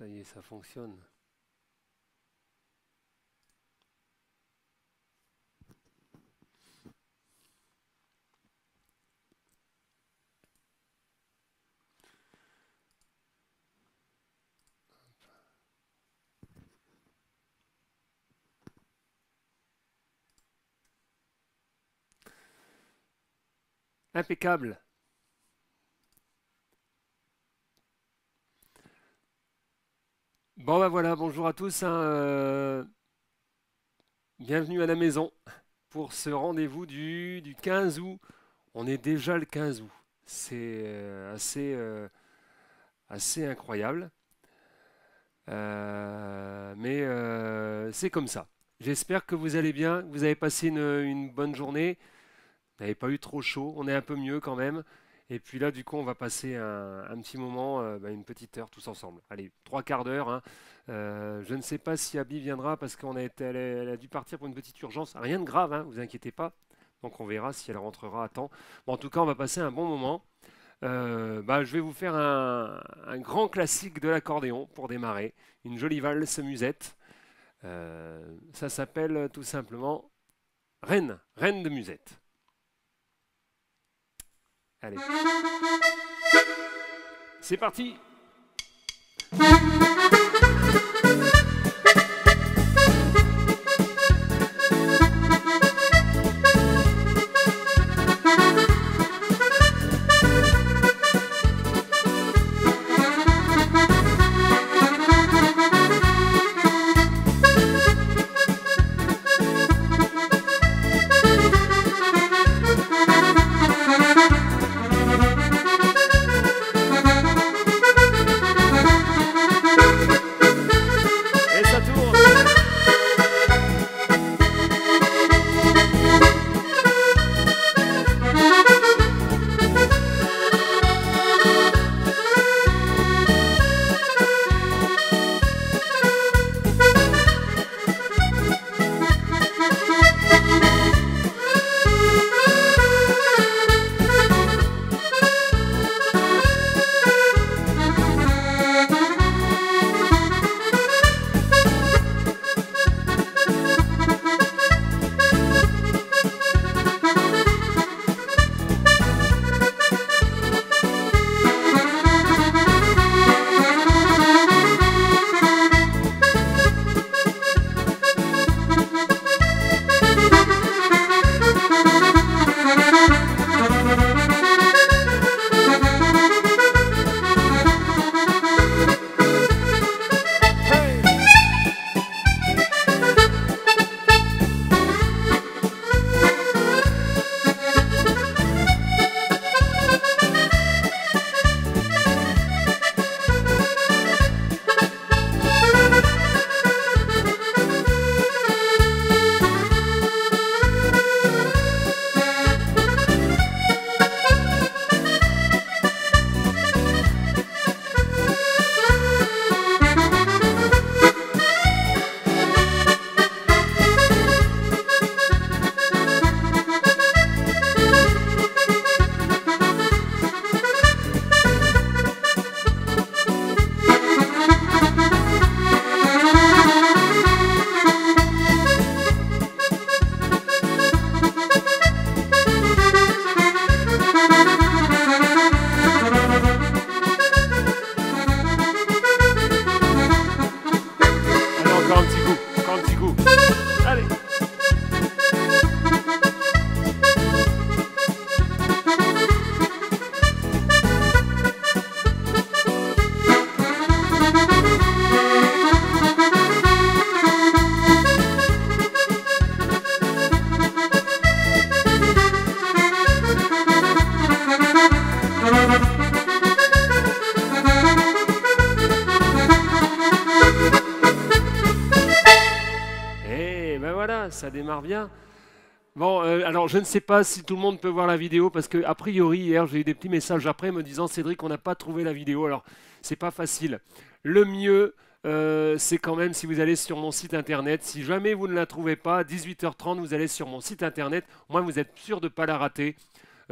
Ça y est, ça fonctionne. Impeccable. Bon bah voilà, bonjour à tous, hein, bienvenue à la maison pour ce rendez-vous du 15 août. On est déjà le 15 août. C'est assez incroyable. Mais c'est comme ça. J'espère que vous allez bien, que vous avez passé une bonne journée. Vous n'avez pas eu trop chaud, on est un peu mieux quand même. Et puis là, du coup, on va passer un petit moment, une petite heure tous ensemble. Allez, trois quarts d'heure, hein. Je ne sais pas si Abby viendra parce elle a dû partir pour une petite urgence. Rien de grave, hein, vous inquiétez pas. Donc on verra si elle rentrera à temps. Bon, en tout cas, on va passer un bon moment. Je vais vous faire un grand classique de l'accordéon pour démarrer. Une jolie valse musette. Ça s'appelle tout simplement Reine, Reine de musette. Allez, c'est parti! Et ça tourne! Hey! Allez, encore un petit coup. Allez! Et ben voilà, ça démarre bien. Bon, alors je ne sais pas si tout le monde peut voir la vidéo parce que a priori hier j'ai eu des petits messages après me disant Cédric on n'a pas trouvé la vidéo. Alors c'est pas facile. Le mieux c'est quand même si vous allez sur mon site internet. Si jamais vous ne la trouvez pas, 18h30 vous allez sur mon site internet. Au moins vous êtes sûr de ne pas la rater.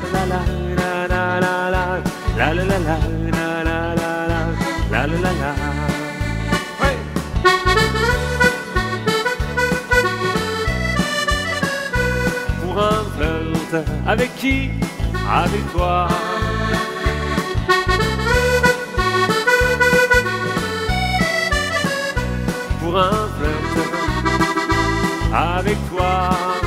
la la la la la la la la la la la la la la la la. Ouais. Pour un flirt, avec qui? Avec toi. Pour un flirt, avec toi.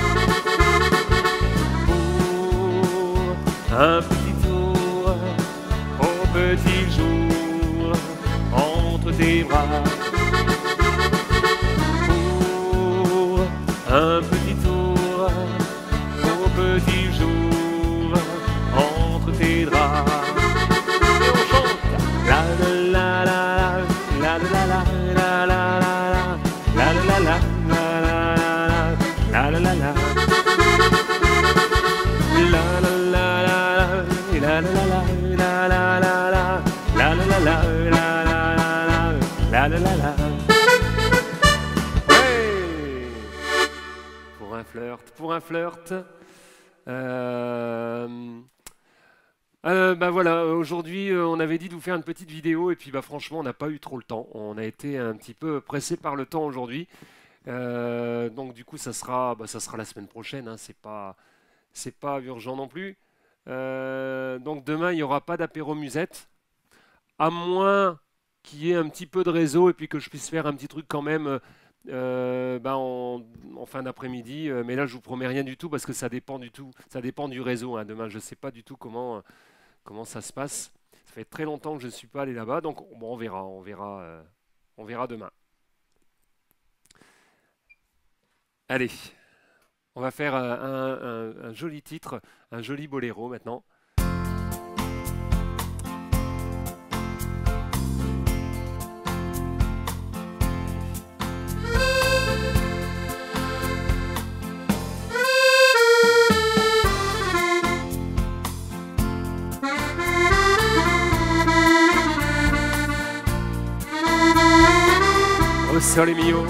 Pour un petit tour, au petit jour, entre tes bras. Pour un petit tour, au petit jour, entre tes draps. Et on chante la la la la la la la la la la la la la la la. la la. La la la la la la la la la la la la la la la la la la la. Ouais. Pour un flirt. Bah voilà, aujourd'hui on avait dit de vous faire une petite vidéo et puis bah franchement on n'a pas eu trop le temps. On a été un petit peu pressé par le temps aujourd'hui. Donc du coup ça sera la semaine prochaine, hein, c'est pas urgent non plus. Donc demain il n'y aura pas d'apéro musette, à moins qu'il y ait un petit peu de réseau et puis que je puisse faire un petit truc quand même bah, en fin d'après-midi. Mais là je vous promets rien du tout parce que ça dépend du réseau, hein. Demain je ne sais pas du tout comment ça se passe. Ça fait très longtemps que je ne suis pas allé là-bas, donc bon, on verra demain. Allez, on va faire un joli titre, un joli boléro maintenant. Au sole mio.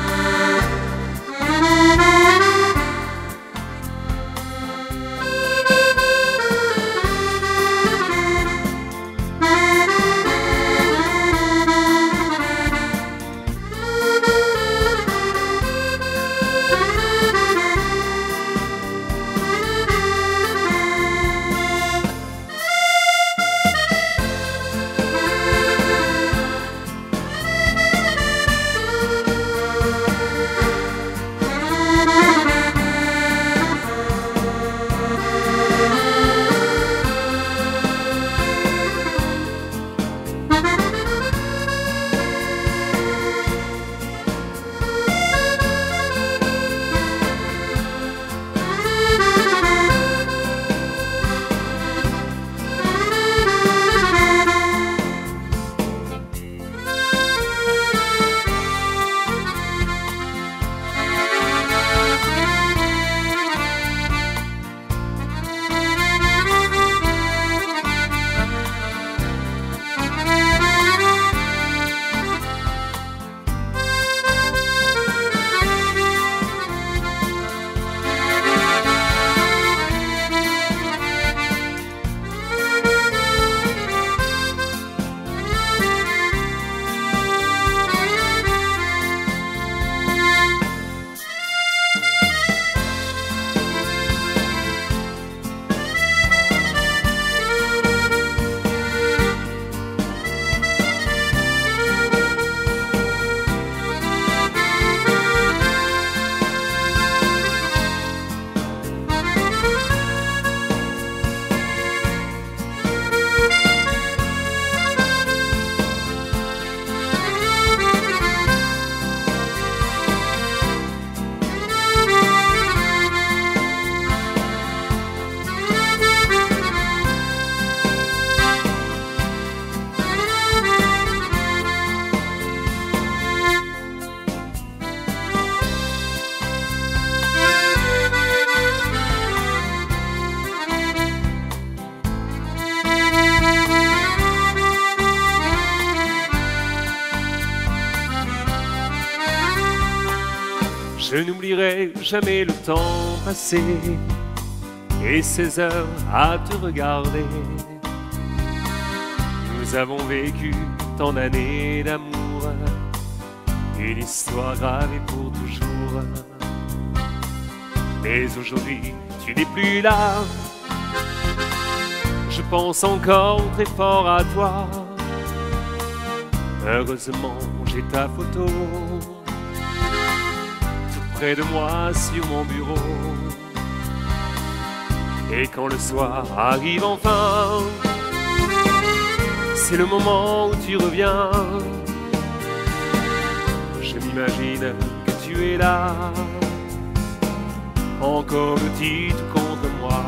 Je n'oublierai jamais le temps passé et ces heures à te regarder. Nous avons vécu tant d'années d'amour, une histoire gravée pour toujours. Mais aujourd'hui, tu n'es plus là. Je pense encore très fort à toi. Heureusement, j'ai ta photo près de moi sur mon bureau. Et quand le soir arrive enfin, c'est le moment où tu reviens. Je m'imagine que tu es là, encore petit tout contre moi.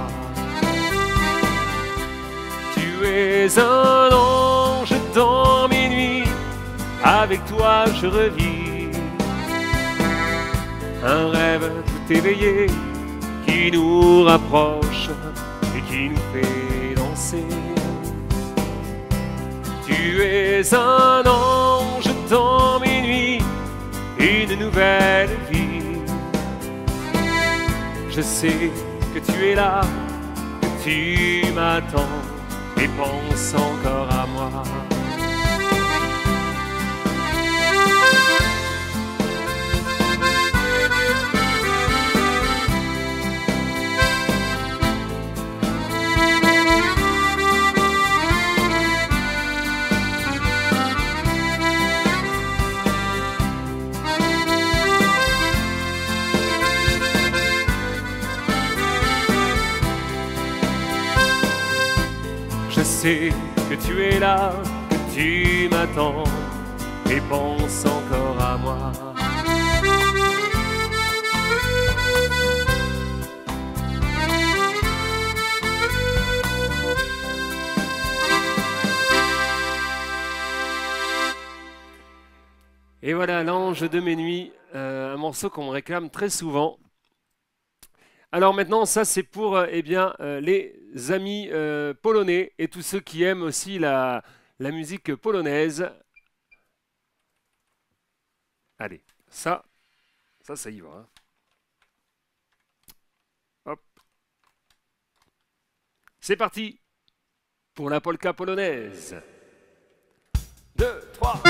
Tu es un ange dans mes nuits, avec toi je revis un rêve tout éveillé, qui nous rapproche et qui nous fait danser. Tu es un ange dans mes nuits, une nouvelle vie. Je sais que tu es là, que tu m'attends et penses encore à moi. Je sais que tu es là, que tu m'attends et penses encore à moi. Et voilà, l'ange de mes nuits, un morceau qu'on me réclame très souvent. Alors maintenant, ça c'est pour eh bien, les amis polonais et tous ceux qui aiment aussi la musique polonaise. Allez, ça y va, hein. Hop, c'est parti pour la polka polonaise. 2, 3.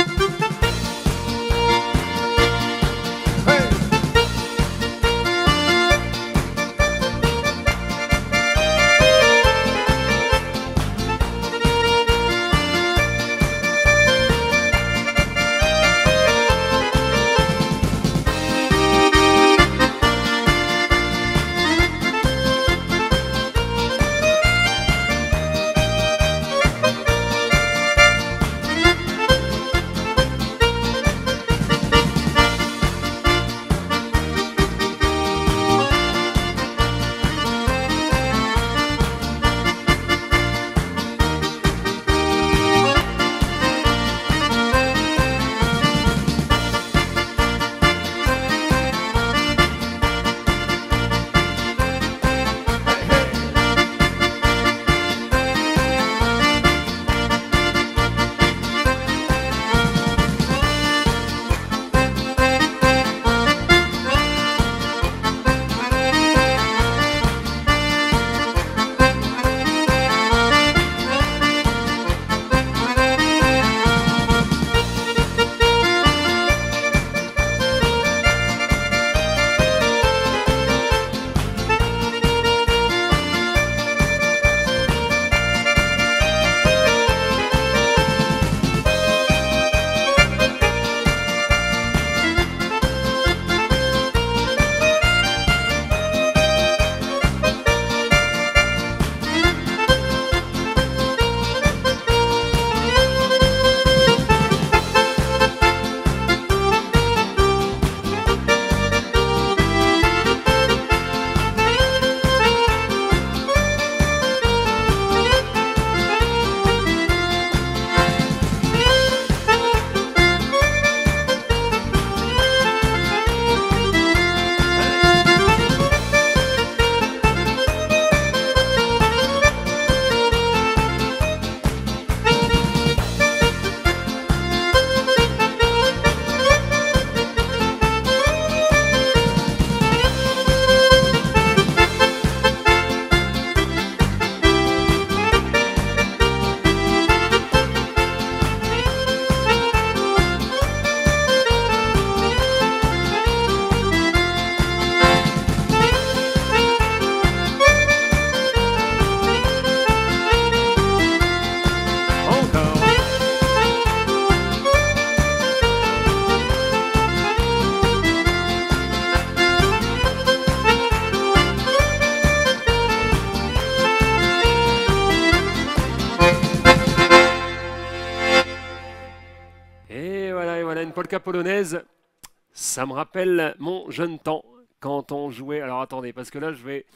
une polka polonaise, ça me rappelle mon jeune temps quand on jouait. Alors attendez, parce que là je vais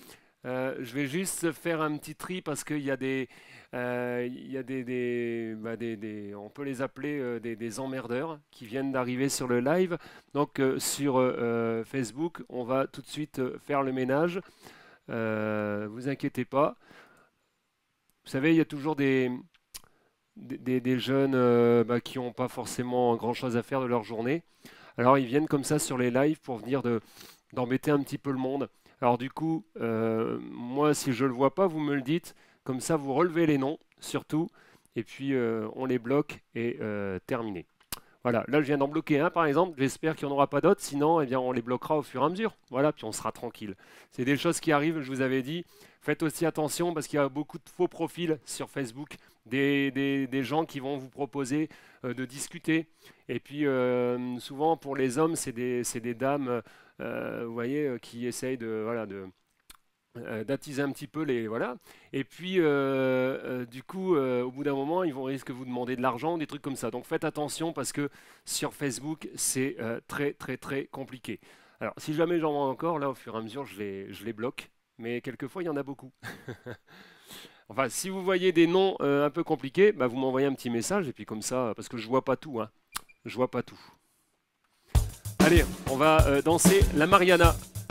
Je vais juste faire un petit tri parce qu'il y a il y a on peut les appeler des emmerdeurs qui viennent d'arriver sur le live. Donc sur Facebook, on va tout de suite faire le ménage. Vous inquiétez pas. Vous savez, il y a toujours des jeunes qui n'ont pas forcément grand-chose à faire de leur journée. Alors ils viennent comme ça sur les lives pour venir d'embêter un petit peu le monde. Alors du coup, moi si je ne le vois pas, vous me le dites. Comme ça, vous relevez les noms, surtout. Et puis on les bloque et terminé. Voilà, là je viens d'en bloquer un par exemple. J'espère qu'il n'y en aura pas d'autres. Sinon, eh bien, on les bloquera au fur et à mesure. Voilà, puis on sera tranquille. C'est des choses qui arrivent, je vous avais dit. Faites aussi attention parce qu'il y a beaucoup de faux profils sur Facebook. Des gens qui vont vous proposer de discuter. Et puis souvent pour les hommes, c'est des dames, vous voyez, qui essayent d'attiser un petit peu les voilà. Et puis du coup, au bout d'un moment, ils vont risquer de vous demander de l'argent ou des trucs comme ça. Donc faites attention parce que sur Facebook, c'est très très très compliqué. Alors si jamais j'en vois encore, là au fur et à mesure, je les bloque. Mais quelquefois, il y en a beaucoup. Enfin, si vous voyez des noms un peu compliqués, bah, vous m'envoyez un petit message et puis comme ça, parce que je vois pas tout, hein. Je vois pas tout. Allez, on va danser la Mariana.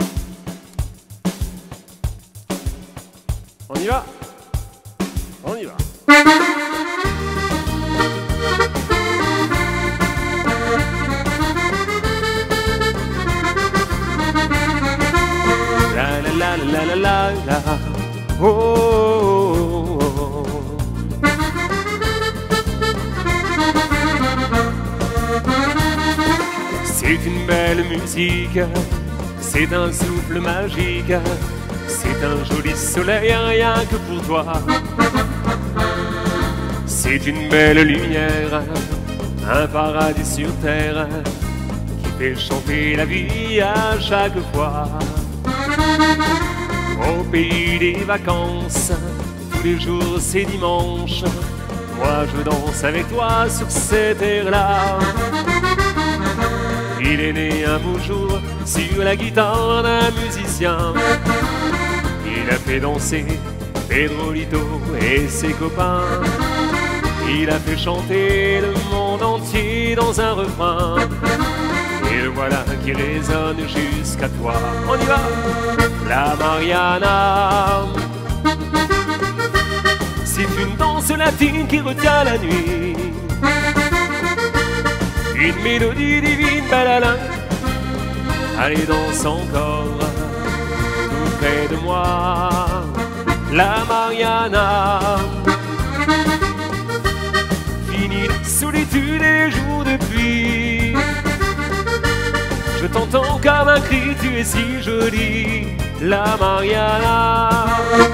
On y va? On y va. La la la la la la la. Oh, oh, oh, oh. C'est une belle musique, c'est un souffle magique, c'est un joli soleil rien que pour toi. C'est une belle lumière, un paradis sur terre qui fait chanter la vie à chaque fois. Au pays des vacances, tous les jours c'est dimanche. Moi je danse avec toi sur cette terre-là. Il est né un beau jour sur la guitare d'un musicien. Il a fait danser Pedrolito et ses copains. Il a fait chanter le monde entier dans un refrain. Et le voilà qui résonne jusqu'à toi. On y va! La Mariana, c'est une danse latine qui retient la nuit. Une mélodie divine, balala. Allez, danse encore, tout près de moi. La Mariana, fini la solitude et les jours de pluie. Je t'entends comme un cri, tu es si jolie, la Mariana.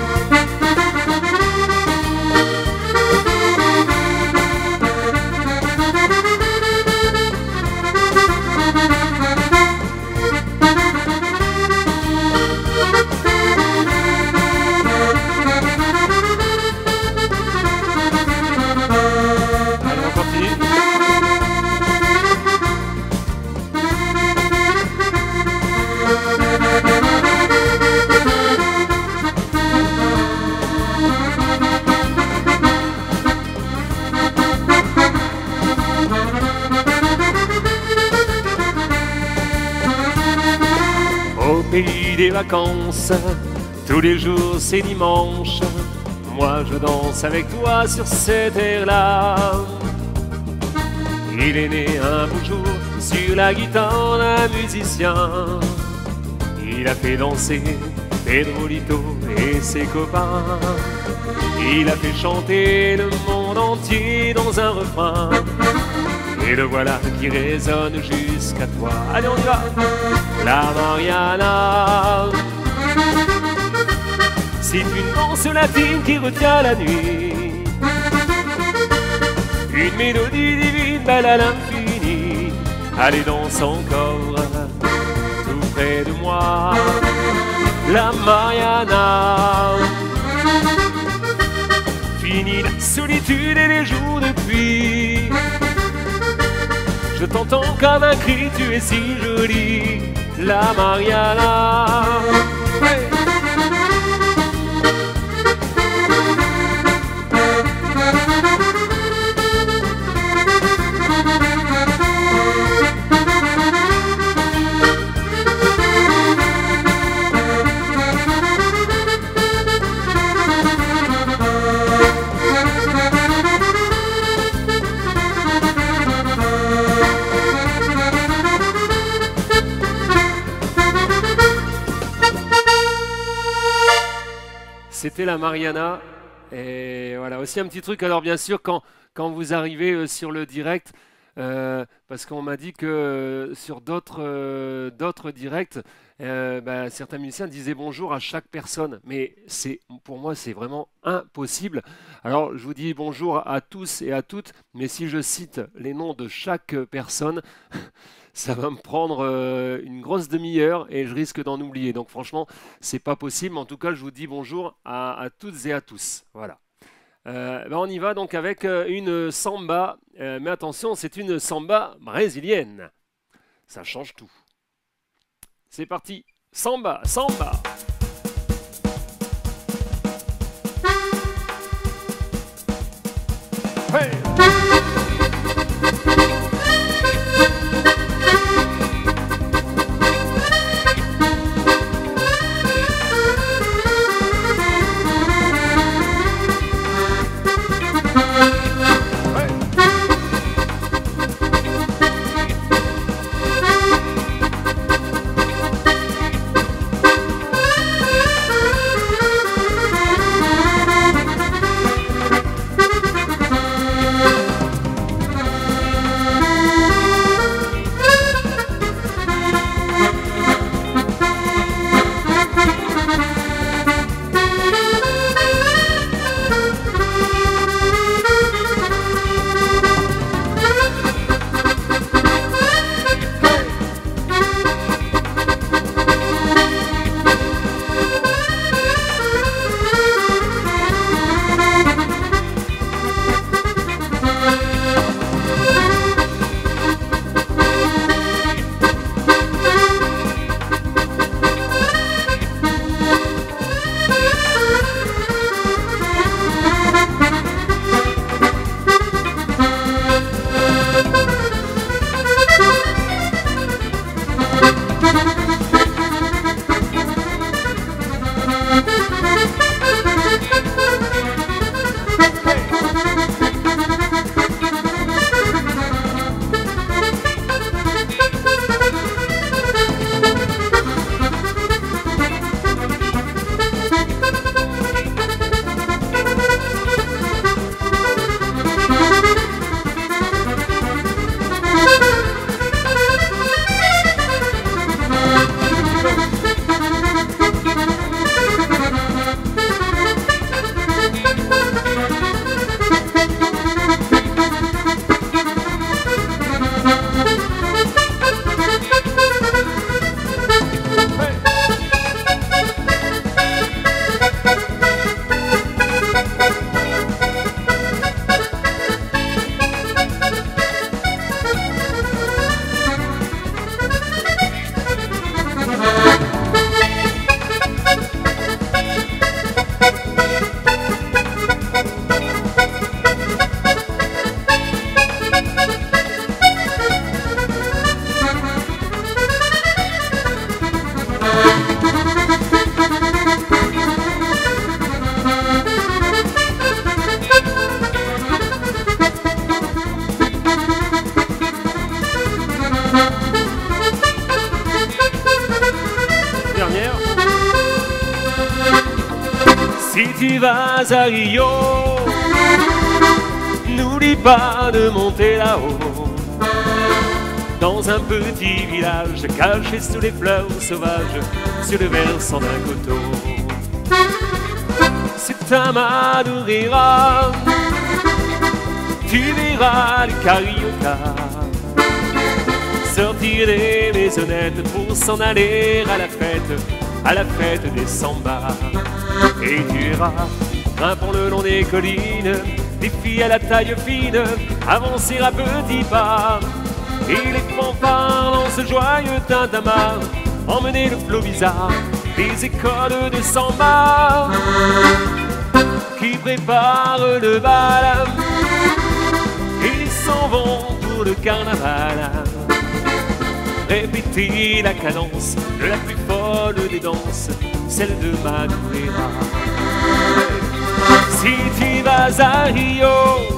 Allez, on continue. Au pays des vacances, tous les jours c'est dimanche. Moi je danse avec toi sur cette terre-là. Il est né un beau jour sur la guitare d'un musicien. Il a fait danser Pedrolito et ses copains. Il a fait chanter le monde entier dans un refrain. Et le voilà qui résonne jusqu'à toi. Allez, on y va! La Mariana, c'est une danse latine qui retient la nuit. Une mélodie divine, belle à l'infini. Allez, danse encore, tout près de moi. La Mariana, fini la solitude et les jours de pluie. Je t'entends comme un cri, tu es si jolie, la Mariana. Ouais. C'était la Mariana. Et voilà, aussi un petit truc, alors bien sûr, quand vous arrivez sur le direct, parce qu'on m'a dit que sur d'autres directs, bah, certains musiciens disaient bonjour à chaque personne, mais pour moi c'est vraiment impossible. Alors je vous dis bonjour à tous et à toutes, mais si je cite les noms de chaque personne, ça va me prendre une grosse demi-heure et je risque d'en oublier. Donc franchement, c'est pas possible. En tout cas, je vous dis bonjour à toutes et à tous. Voilà. Ben, on y va donc avec une samba, mais attention, c'est une samba brésilienne. Ça change tout. C'est parti. Samba, samba. Hey! Si tu vas à Rio, n'oublie pas de monter là-haut, dans un petit village caché sous les fleurs sauvages, sur le versant d'un coteau. Si ta main rira, tu verras les cariocas sortir des maisonnettes pour s'en aller à la fête des sambas. Et tu verras, grimpant le long des collines, des filles à la taille fine avancer à petits pas. Et les fanfares dans ce joyeux tintamarre emmener le flot bizarre des écoles de samba qui préparent le bal. Ils s'en vont pour le carnaval, répéter la cadence de la plus folle des danses, celle de Madureira. Si tu vas à Rio,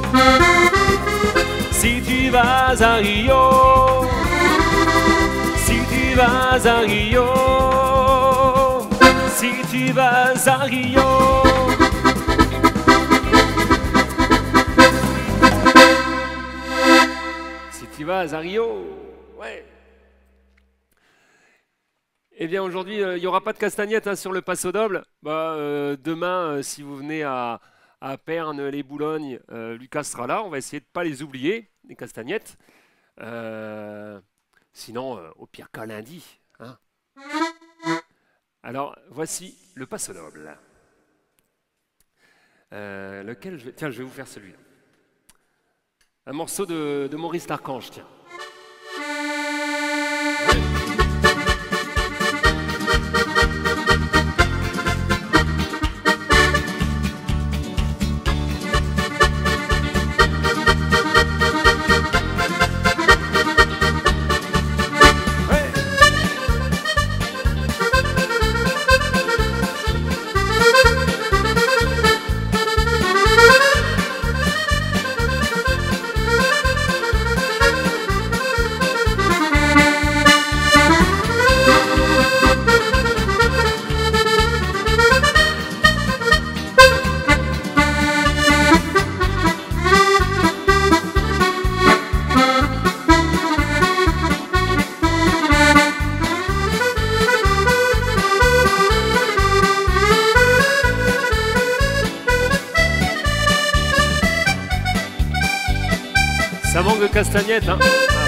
si tu vas à Rio, si tu vas à Rio, Si tu vas à Rio, si tu vas à Rio, ouais. Eh bien aujourd'hui, il n'y aura pas de castagnette hein, sur le Paso Doble. Demain, si vous venez à Pernes, les Boulognes, Lucas sera là. On va essayer de ne pas les oublier, les castagnettes. Sinon, au pire cas lundi. Hein. Alors, voici le Paso Doble. Lequel je vais... Tiens, je vais vous faire celui-là. Un morceau de Maurice Larchange, tiens. ça manque de castagnettes, hein.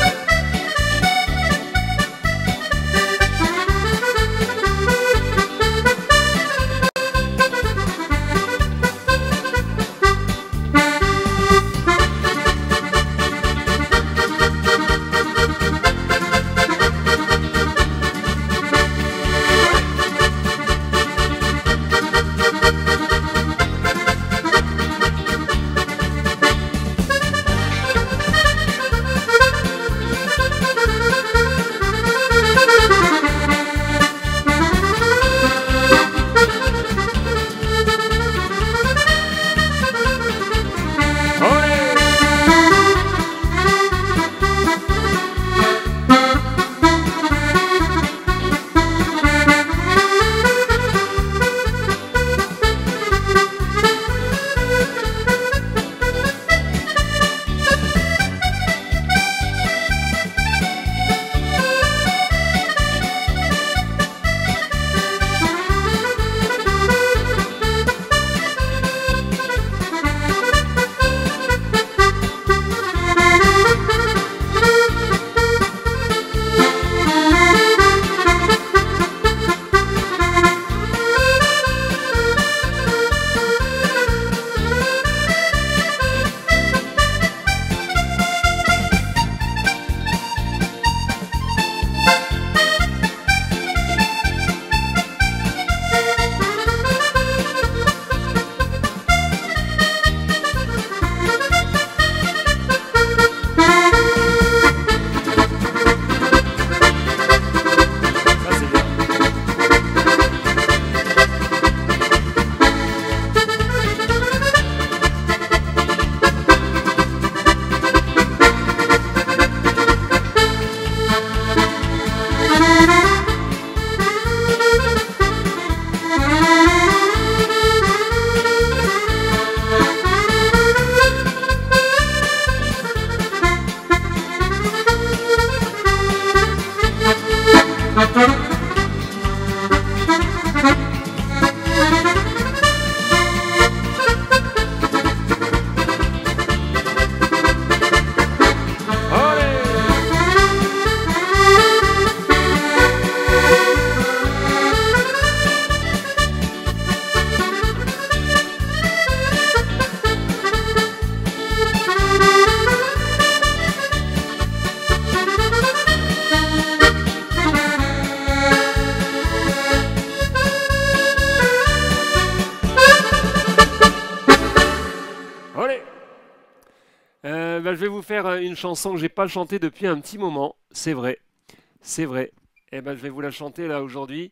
Je vais vous faire une chanson que j'ai pas chantée depuis un petit moment, c'est vrai, c'est vrai. Et je vais vous la chanter là aujourd'hui.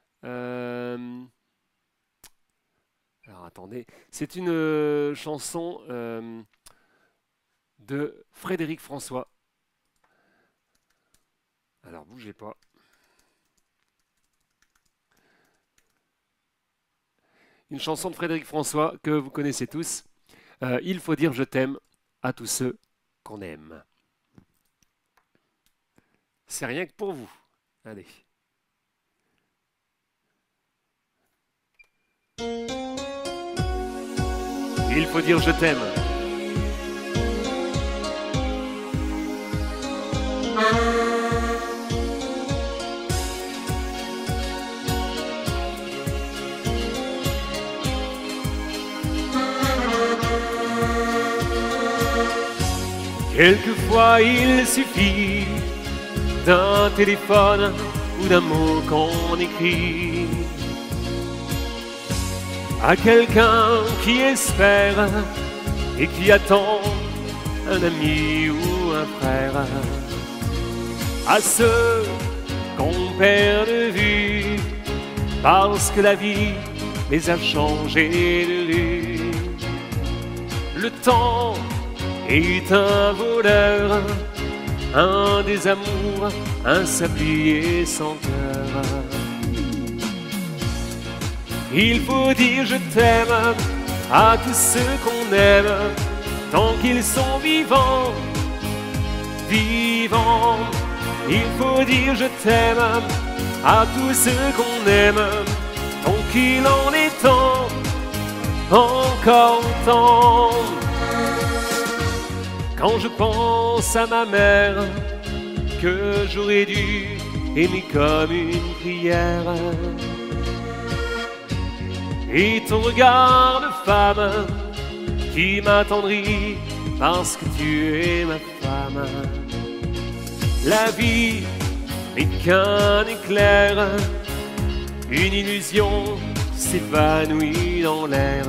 Alors attendez, c'est une chanson de Frédéric François. Alors bougez pas. une chanson de Frédéric François que vous connaissez tous. Il faut dire je t'aime à tous ceux qu'on aime. C'est rien que pour vous. Allez. Il faut dire je t'aime. Quelquefois il suffit d'un téléphone ou d'un mot qu'on écrit à quelqu'un qui espère et qui attend un ami ou un frère, à ceux qu'on perd de vue parce que la vie les a changés de rue. Le temps est un voleur, un désamour, un sablier sans cœur. Il faut dire je t'aime à tous ceux qu'on aime, tant qu'ils sont vivants, vivants. Il faut dire je t'aime à tous ceux qu'on aime, tant qu'il en est temps, encore temps. Quand je pense à ma mère, que j'aurais dû aimer comme une prière, et ton regard de femme qui m'attendrit parce que tu es ma femme. La vie n'est qu'un éclair, une illusion s'évanouit dans l'air.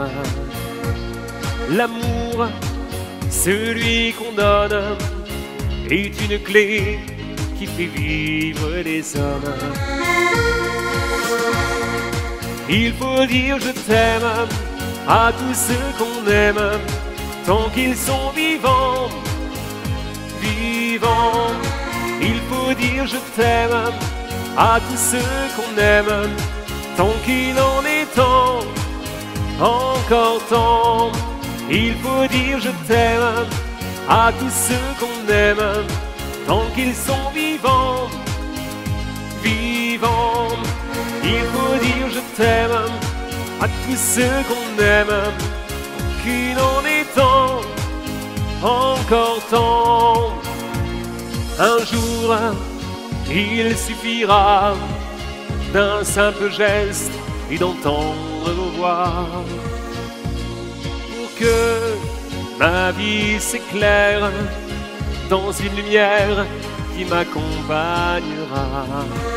L'amour, celui qu'on donne, est une clé qui fait vivre les hommes. Il faut dire je t'aime à tous ceux qu'on aime, tant qu'ils sont vivants, vivants. Il faut dire je t'aime à tous ceux qu'on aime, tant qu'il en est temps, encore temps. Il faut dire je t'aime à tous ceux qu'on aime, tant qu'ils sont vivants, vivants. Il faut dire je t'aime à tous ceux qu'on aime, tant qu'il en est temps, encore temps. Un jour, il suffira d'un simple geste et d'entendre vos voix pour que ma vie s'éclaire dans une lumière qui m'accompagnera.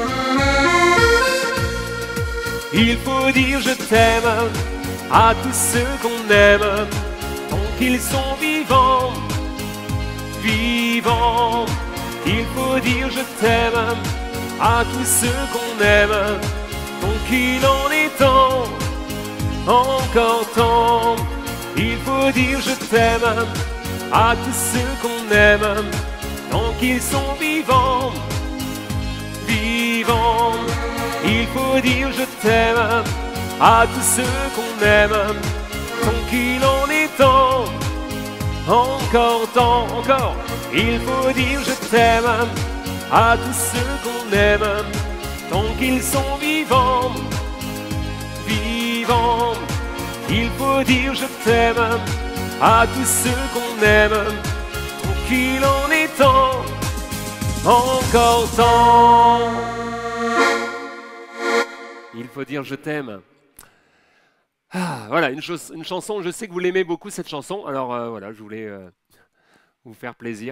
Il faut dire je t'aime à tous ceux qu'on aime, tant qu'ils sont vivants, vivants. Il faut dire je t'aime à tous ceux qu'on aime, tant qu'il en est temps, encore temps. Il faut dire je t'aime à tous ceux qu'on aime, tant qu'ils sont vivants, vivants. Il faut dire je t'aime à tous ceux qu'on aime, tant qu'il en est temps, encore temps, encore. Il faut dire je t'aime à tous ceux qu'on aime, tant qu'ils sont vivants, vivants. Il faut dire je t'aime à tous ceux qu'on aime, tant qu'il en est temps, encore temps. Il faut dire je t'aime. Ah, voilà, une chanson, je sais que vous l'aimez beaucoup cette chanson, alors voilà, je voulais vous faire plaisir.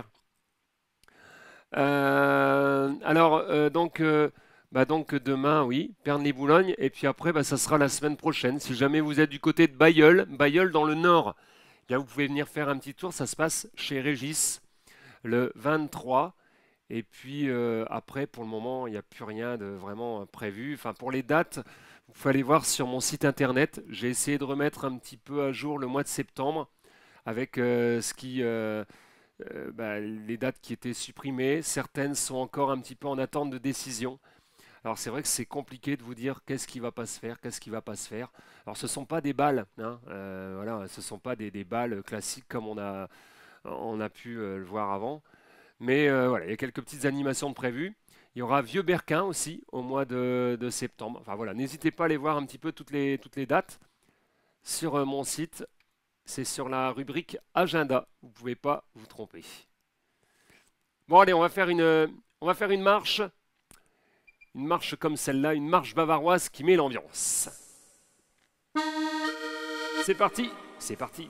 Donc demain, oui, Perney-Boulogne, et puis après, bah, ça sera la semaine prochaine. Si jamais vous êtes du côté de Bailleul, Bailleul dans le Nord, eh bien, vous pouvez venir faire un petit tour, ça se passe chez Régis le 23. Et puis après, pour le moment, il n'y a plus rien de vraiment prévu. Enfin, pour les dates, vous pouvez aller voir sur mon site internet. J'ai essayé de remettre un petit peu à jour le mois de septembre avec les dates qui étaient supprimées. Certaines sont encore un petit peu en attente de décision. Alors c'est vrai que c'est compliqué de vous dire qu'est-ce qui va pas se faire, qu'est-ce qui va pas se faire. Alors ce ne sont pas des balles, hein, voilà, ce ne sont pas des balles classiques comme on a pu le voir avant. Mais voilà, il y a quelques petites animations de prévues. Il y aura Vieux Berquin aussi au mois de septembre. Enfin voilà, n'hésitez pas à aller voir un petit peu toutes les dates sur mon site. C'est sur la rubrique Agenda. Vous ne pouvez pas vous tromper. Bon allez, on va faire une marche comme celle-là, une marche bavaroise qui met l'ambiance. C'est parti, c'est parti.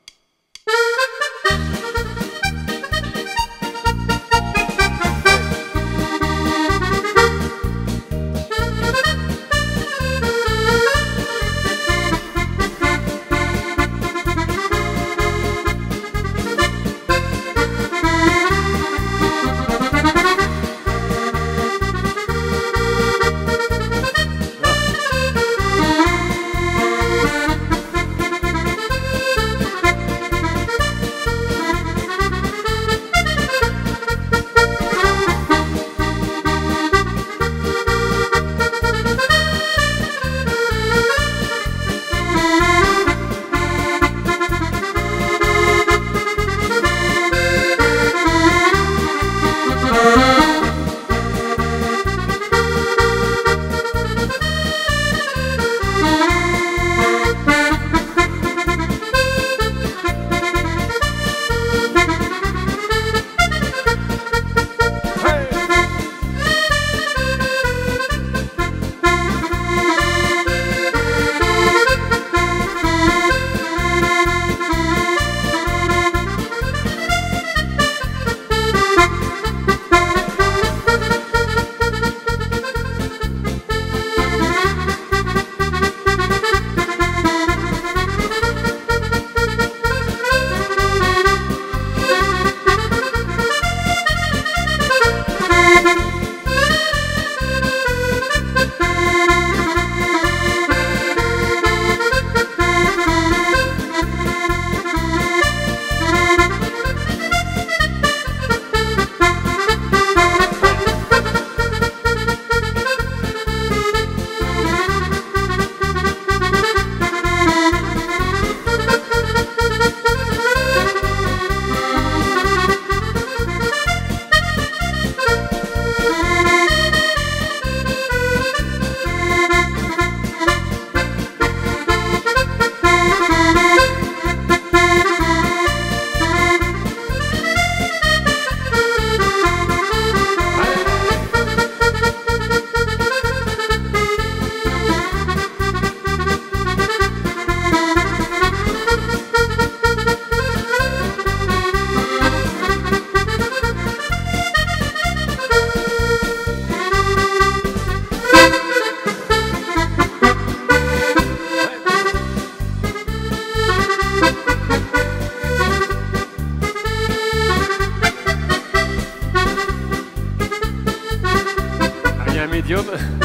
Médium.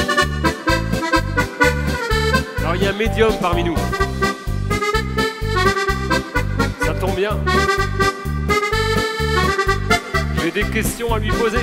Alors il y a un médium parmi nous. Ça tombe bien. J'ai des questions à lui poser.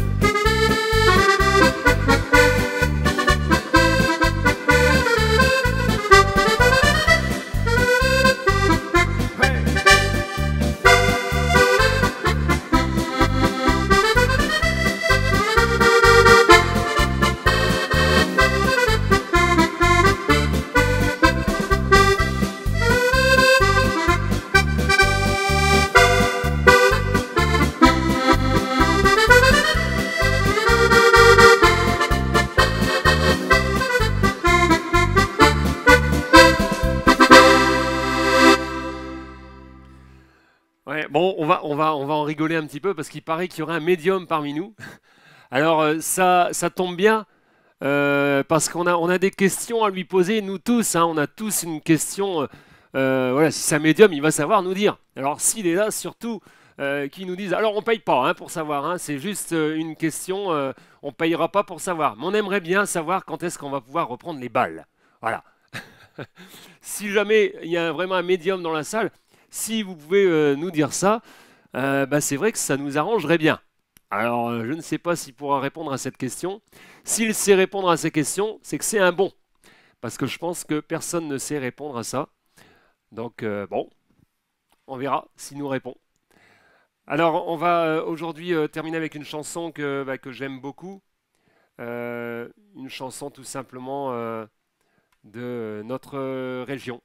Ouais, bon, on va en rigoler un petit peu parce qu'il paraît qu'il y aurait un médium parmi nous. Alors ça tombe bien parce qu'on a des questions à lui poser, nous tous, hein, on a tous une question. Voilà, si c'est un médium, il va savoir nous dire. Alors s'il est là, surtout, qu'il nous dise. Alors on paye pas hein, pour savoir, hein, c'est juste une question. On payera pas pour savoir, mais on aimerait bien savoir quand est-ce qu'on va pouvoir reprendre les balles. Voilà. Si jamais il y a vraiment un médium dans la salle. Si vous pouvez nous dire ça, bah c'est vrai que ça nous arrangerait bien. Alors, je ne sais pas s'il pourra répondre à cette question. S'il sait répondre à ces questions, c'est que c'est un bon. Parce que je pense que personne ne sait répondre à ça. Donc, bon, on verra s'il nous répond. Alors, on va aujourd'hui terminer avec une chanson que j'aime beaucoup. Une chanson tout simplement de notre région.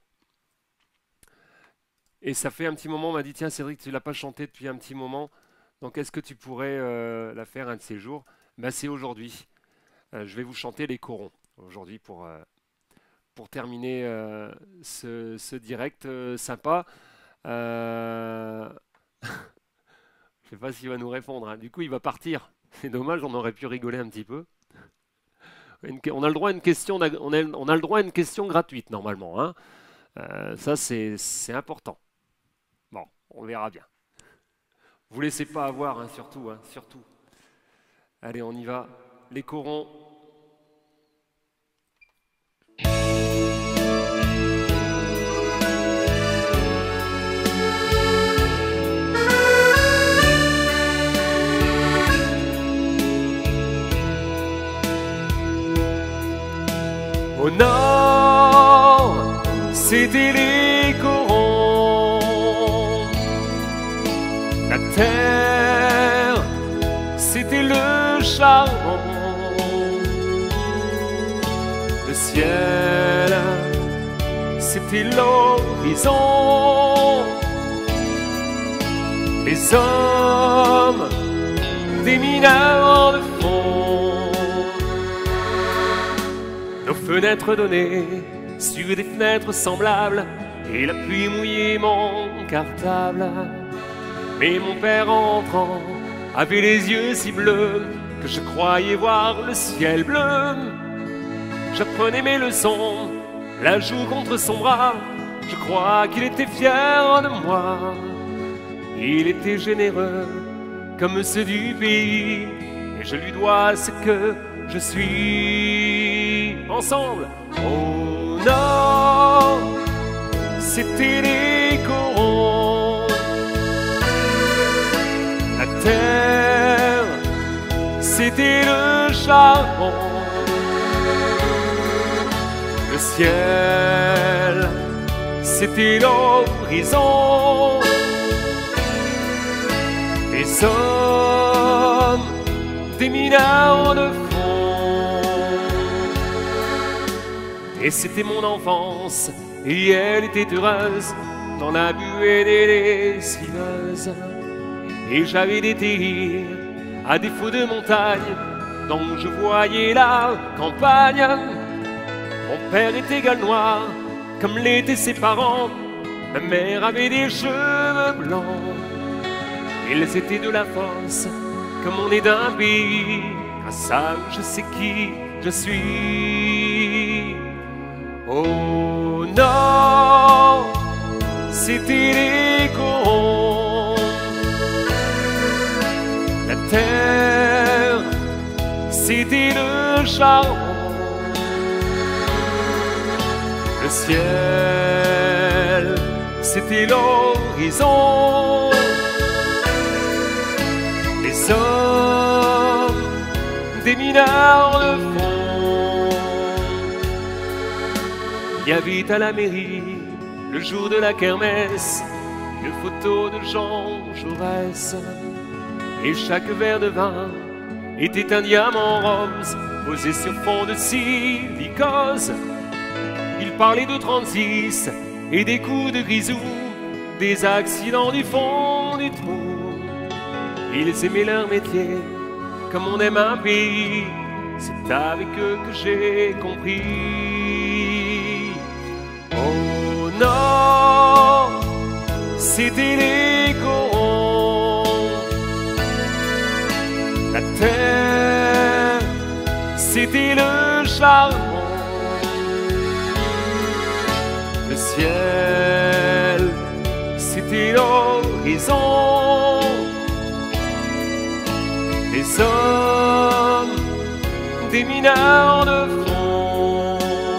Et ça fait un petit moment, on m'a dit, tiens Cédric, tu l'as pas chanté depuis un petit moment, donc est-ce que tu pourrais la faire un de ces jours? Ben, c'est aujourd'hui. Je vais vous chanter les corons aujourd'hui pour terminer ce direct sympa. Euh, Je sais pas s'il va nous répondre, hein. Du coup, il va partir. C'est dommage, on aurait pu rigoler un petit peu. On a le droit à une question, on a le droit à une question gratuite normalement, hein. Ça, c'est important. Bon, on verra bien. Vous laissez pas avoir, hein, surtout, hein, surtout. Allez, on y va. Les corons. Au nord, c'était les corons. La terre, c'était le charbon. Le ciel, c'était l'horizon. Les hommes, des mineurs de fond. Nos fenêtres données sur des fenêtres semblables, et la pluie mouillait mon cartable. Mais mon père entrant avait les yeux si bleus que je croyais voir le ciel bleu. J'apprenais mes leçons, la joue contre son bras, je crois qu'il était fier de moi. Il était généreux comme ceux du pays, et je lui dois ce que je suis. Ensemble, au nord, c'était les corons. La terre, c'était le charbon. Le ciel, c'était l'horizon. Les hommes, des mineurs de fond. Et c'était mon enfance, et elle était heureuse dans la buée des lessiveuses. Et j'avais des délires, à défaut de montagne, dont je voyais la campagne. Mon père était galnois, comme l'étaient ses parents. Ma mère avait des cheveux blancs. Ils étaient de la force, comme on est d'un pays. Grâce à eux, je sais qui je suis. Au nord, c'était les corons. La terre, c'était le charbon. Le ciel, c'était l'horizon. Les hommes, des mineurs de fond. Il y avait à la mairie, le jour de la kermesse, une photo de Jean Jaurès. Et chaque verre de vin était un diamant rose posé sur fond de silicose. Il parlait de 36 et des coups de grisou, des accidents du fond du trou. Ils aimaient leur métier comme on aime un pays. C'est avec eux que j'ai compris. Au nord, c'était les corons. La terre, c'était le charbon. Le ciel, c'était l'horizon. Les hommes, des mineurs de fond.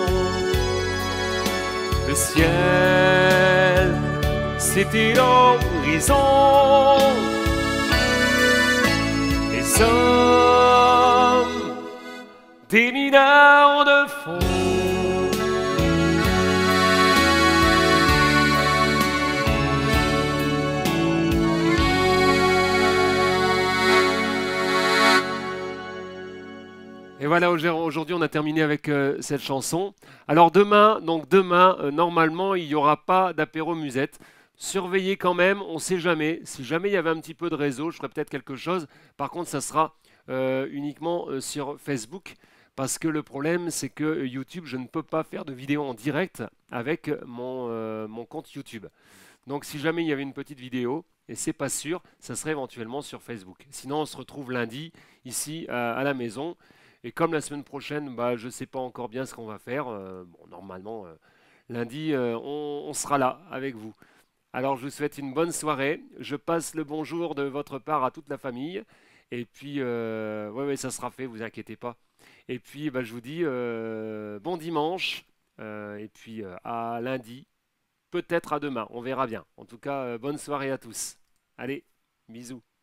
Le ciel, c'était l'horizon. Les sommes des mineurs de fond. Et voilà, aujourd'hui on a terminé avec cette chanson. Alors demain, normalement, il n'y aura pas d'apéro musette. Surveillez quand même, on ne sait jamais. Si jamais il y avait un petit peu de réseau, je ferais peut-être quelque chose. Par contre, ça sera uniquement sur Facebook. Parce que le problème, c'est que YouTube, je ne peux pas faire de vidéo en direct avec mon compte YouTube. Donc si jamais il y avait une petite vidéo, et c'est pas sûr, ça serait éventuellement sur Facebook. Sinon, on se retrouve lundi ici à la maison. Et comme la semaine prochaine, bah, je ne sais pas encore bien ce qu'on va faire. Bon, normalement, lundi, on sera là avec vous. Alors, je vous souhaite une bonne soirée. Je passe le bonjour de votre part à toute la famille. Et puis, ouais, ouais, ça sera fait, vous inquiétez pas. Et puis, bah, je vous dis bon dimanche. Et puis, à lundi. Peut-être à demain. On verra bien. En tout cas, bonne soirée à tous. Allez, bisous.